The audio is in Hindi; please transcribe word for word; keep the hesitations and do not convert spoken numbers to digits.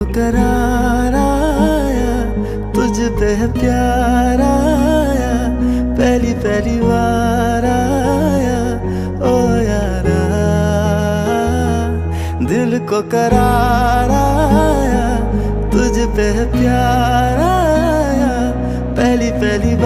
करार आया, तुझ पे है प्यार आया, पहली पहली बार आया ओ यारा, दिल को करार आया।